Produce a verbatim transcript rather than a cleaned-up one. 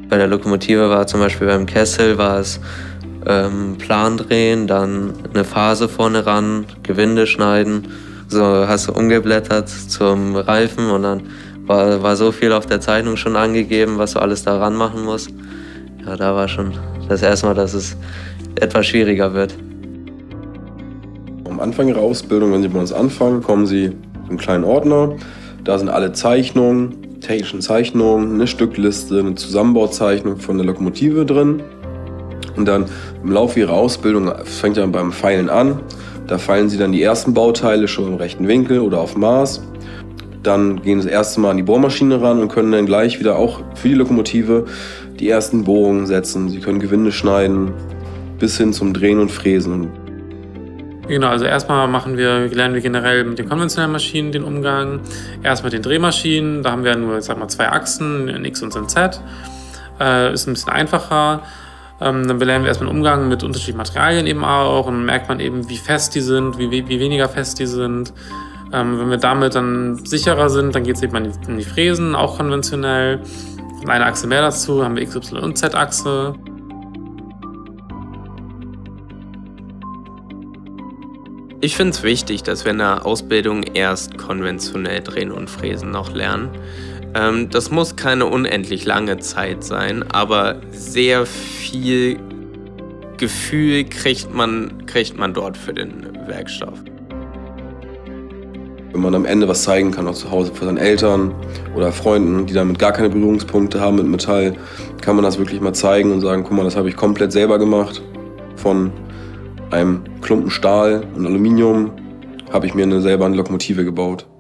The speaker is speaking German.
Bei der Lokomotive war zum Beispiel beim Kessel war es ähm, Plan drehen, dann eine Phase vorne ran, Gewinde schneiden. So hast du umgeblättert zum Reifen und dann war, war so viel auf der Zeichnung schon angegeben, was du alles da ran machen musst. Ja, da war schon das erste Mal, dass es etwas schwieriger wird. Am Anfang Ihrer Ausbildung, wenn Sie bei uns anfangen, kommen Sie in einen kleinen Ordner. Da sind alle Zeichnungen, technischen Zeichnungen, eine Stückliste, eine Zusammenbauzeichnung von der Lokomotive drin. Und dann im Laufe Ihrer Ausbildung fängt dann beim Feilen an. Da feilen Sie dann die ersten Bauteile schon im rechten Winkel oder auf Maß. Dann gehen Sie das erste Mal an die Bohrmaschine ran und können dann gleich wieder auch für die Lokomotive die ersten Bohrungen setzen. Sie können Gewinde schneiden bis hin zum Drehen und Fräsen. Genau, also erstmal machen wir, lernen wir generell mit den konventionellen Maschinen den Umgang. Erst mit den Drehmaschinen, da haben wir nur, sag mal, zwei Achsen, ein X und ein Z. Äh, ist ein bisschen einfacher. Ähm, dann lernen wir erstmal den Umgang mit unterschiedlichen Materialien eben auch und dann merkt man eben, wie fest die sind, wie, wie weniger fest die sind. Ähm, wenn wir damit dann sicherer sind, dann geht es eben an die, an die Fräsen, auch konventionell. Und eine Achse mehr dazu, haben wir X, Y und Z-Achse. Ich finde es wichtig, dass wir in der Ausbildung erst konventionell drehen und fräsen noch lernen. Ähm, das muss keine unendlich lange Zeit sein, aber sehr viel Gefühl kriegt man, kriegt man dort für den Werkstoff. Wenn man am Ende was zeigen kann, auch zu Hause für seine Eltern oder Freunden, die damit gar keine Berührungspunkte haben mit Metall, kann man das wirklich mal zeigen und sagen, guck mal, das habe ich komplett selber gemacht. Von einem Klumpen Stahl und Aluminium habe ich mir eine, selber eine Lokomotive gebaut.